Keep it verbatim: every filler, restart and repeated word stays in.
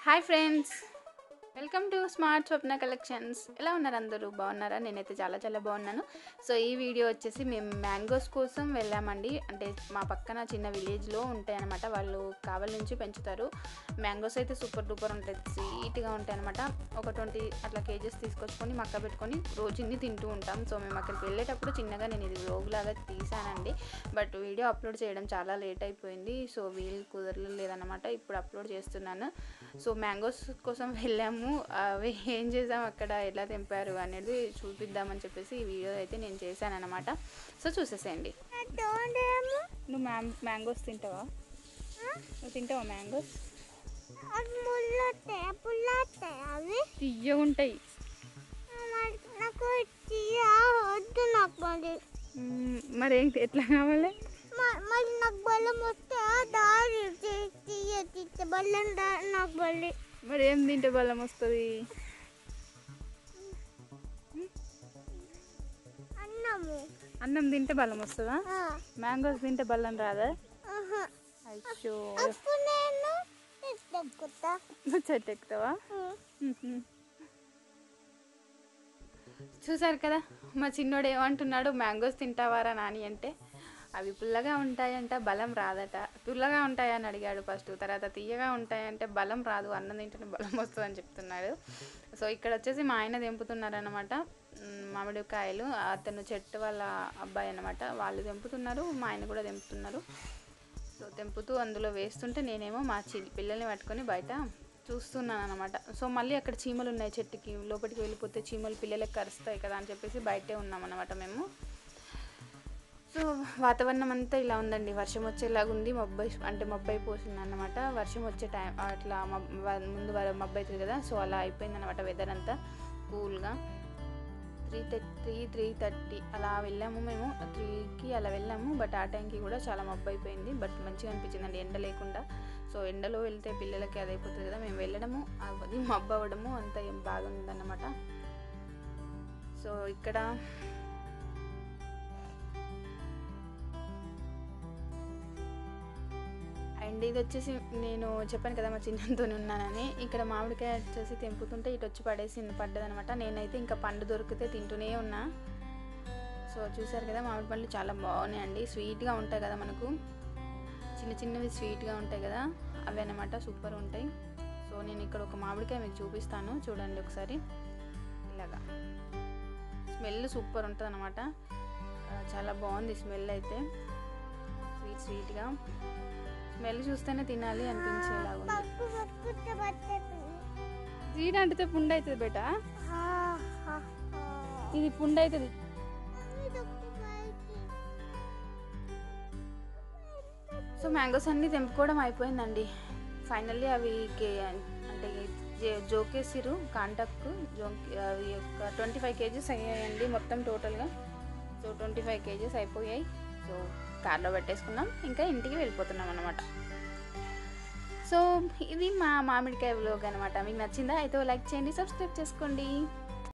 Hi friends, welcome to smart Swapna collections. ఎలా ఉన్నారు అందరూ? బాగున్నారా? నేనైతే చాలా చాలా బాగున్నాను. సో ఈ వీడియో వచ్చేసి మేము మ్యాంగోస్ కోసం వెళ్ళామండి. అంటే మా పక్కన చిన్న విలేజ్లో ఉంటాయి అనమాట. వాళ్ళు కావలి నుంచి పెంచుతారు. మ్యాంగోస్ అయితే సూపర్ డూపర్ ఉంటాయి, స్వీట్గా ఉంటాయి అనమాట. ఒక ట్వంటీ అట్లా కేజెస్ తీసుకొచ్చుకొని మక్క పెట్టుకొని రోజు ఇన్ని తింటూ ఉంటాం. సో మేము అక్కడికి వెళ్ళేటప్పుడు చిన్నగా నేను ఇది వ్లాగ్లాగా తీసానండి. బట్ వీడియో అప్లోడ్ చేయడం చాలా లేట్ అయిపోయింది. సో వీలు కుదరలేదన్నమాట. ఇప్పుడు అప్లోడ్ చేస్తున్నాను. సో మ్యాంగోస్ కోసం వెళ్ళాము. అవి ఏం చేసాం, అక్కడ ఎలా తెంపారు అనేది చూపిద్దామని చెప్పేసి ఈ వీడియో అయితే నేను చేశాను అనమాట. సో చూసేసేయండి. నువ్వు మ్యా మ్యాంగోస్ తింటావా? నువ్వు తింటావా మ్యాంగోస్? తియ్యగా ఉంటాయి. మరి ఏంటి, ఎట్లా కావాలి? మరి ఏం తింటే బలం వస్తుంది? అన్నం తింటే బలం వస్తుందా? మ్యాంగోస్ తింటే బలం రాదా? అయ్యో, నువ్వు చెట్టు ఎక్కుతావా? చూసారు కదా, మా చిన్నోడు ఏమంటున్నాడు, మ్యాంగోస్ తింటావారా నాని అంటే, అవి పుల్లగా ఉంటాయంట, బలం రాదట. పుల్లగా ఉంటాయని అడిగాడు ఫస్ట్, తర్వాత తీయగా ఉంటాయంటే బలం రాదు, అన్నం తింటేనే బలం వస్తుంది అని చెప్తున్నాడు. సో ఇక్కడ వచ్చేసి మా ఆయన తెంపుతున్నారనమాట మామిడికాయలు. అతను చెట్టు వాళ్ళ అబ్బాయి అనమాట, వాళ్ళు తెంపుతున్నారు, మా ఆయన కూడా తెంపుతున్నారు. సో తెంపుతూ అందులో వేస్తుంటే నేనేమో మా చి పిల్లల్ని పట్టుకొని బయట చూస్తున్నాను అనమాట. సో మళ్ళీ అక్కడ చీమలు ఉన్నాయి, చెట్టుకి లోపలికి వెళ్ళిపోతే చీమలు పిల్లలకు కరుస్తాయి కదా అని చెప్పేసి బయటే ఉన్నాం అనమాట మేము. సో వాతావరణం అంతా ఇలా ఉందండి, వర్షం వచ్చేలాగా ఉంది. మబ్బై అంటే మబ్బై పోసింది అన్నమాట. వర్షం వచ్చే టైం అట్లా ముందు మబ్బై అవుతుంది కదా, సో అలా అయిపోయింది అనమాట. వెదర్ అంతా కూల్గా. త్రీ త్రీ త్రీ థర్టీ అలా వెళ్ళాము మేము, త్రీకి అలా వెళ్ళాము. బట్ ఆ టైంకి కూడా చాలా మబ్బు అయిపోయింది. బట్ మంచిగా అనిపించింది అండి, ఎండ లేకుండా. సో ఎండలో వెళ్తే పిల్లలకి అది అయిపోతుంది కదా, మేము వెళ్ళడము అది మబ్బు అవ్వడము అంతా ఏం బాగుందన్నమాట. సో ఇక్కడ అండ్ ఇది వచ్చేసి నేను చెప్పాను కదా మా చిన్నతో ఉన్నానని. ఇక్కడ మామిడికాయ వచ్చేసి తెంపుతుంటే ఇటు వచ్చి పడేసింది, పడ్డదనమాట. నేనైతే ఇంకా పండు దొరికితే తింటూనే ఉన్నా. సో చూసారు కదా, మామిడి పండ్లు చాలా బాగున్నాయండి, స్వీట్గా ఉంటాయి కదా, మనకు చిన్న చిన్నవి స్వీట్గా ఉంటాయి కదా, అవి అనమాట, సూపర్ ఉంటాయి. సో నేను ఇక్కడ ఒక మామిడికాయ మీకు చూపిస్తాను, చూడండి ఒకసారి. ఇలాగా స్మెల్ సూపర్ ఉంటుంది అనమాట, చాలా బాగుంది స్మెల్ అయితే, స్వీట్ స్వీట్గా. స్మెల్ చూస్తేనే తినాలి అనిపించేలాగా ఉంది. స్వీట్ అంటే పుండు అవుతుంది బేట, ఇది పుండు అవుతుంది. సో మ్యాంగోస్ అన్నీ తెంపుకోవడం అయిపోయిందండి. ఫైనల్లీ అవి కే అంటే జోకేసిరు కాంటాక్ట్ జోకి అవి ఒక ట్వంటీ ఫైవ్ కేజీస్ అయ్యాయండి మొత్తం టోటల్గా. సో ట్వంటీ ఫైవ్ కేజీస్ అయిపోయాయి. సో కార్లో పెట్టేసుకున్నాం, ఇంకా ఇంటికి వెళ్ళిపోతున్నాం అనమాట. సో ఇది మా మామిడికాయ వ్లాగ్ అనమాట. మీకు నచ్చిందా? అయితే లైక్ చేయండి, సబ్స్క్రైబ్ చేసుకోండి.